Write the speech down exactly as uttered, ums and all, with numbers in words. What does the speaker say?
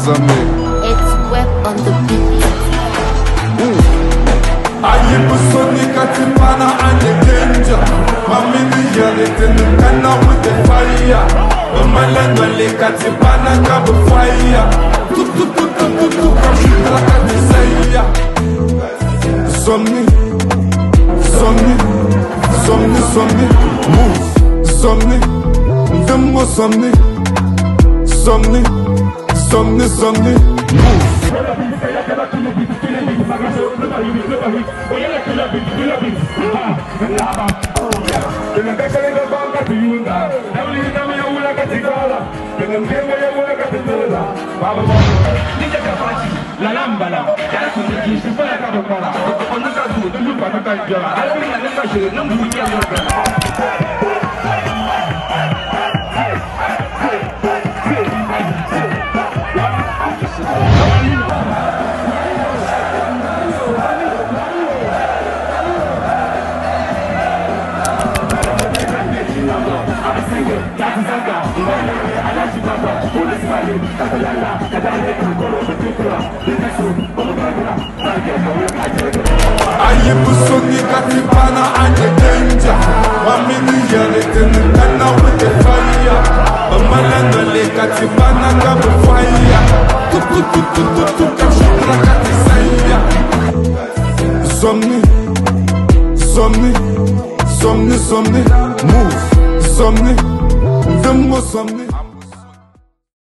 Zame. It's web on the beat. Aye busoni katipana anye danger. Mami ni yale tenu kana with the fire. Malengo le katipana kabu fire. Tu tu tu tu tu tu kashira katisaya. Somni, somni, somni, somni, move. Somni, demo somni, somni, somni, somni, move. La lambala, ya su ne ki su fara ka dokara. Ko na ka su du pa ka jara. Albi na ka shi na mu ya ya. Aye busoni katipana anye danger. Mami ni yale tenu kana with the fire. Malengo le katipana kabu fire. Tu tu tu tu tu tu kashira katisaya. Somni, somni, somni, somni, move. Somni, demo somni.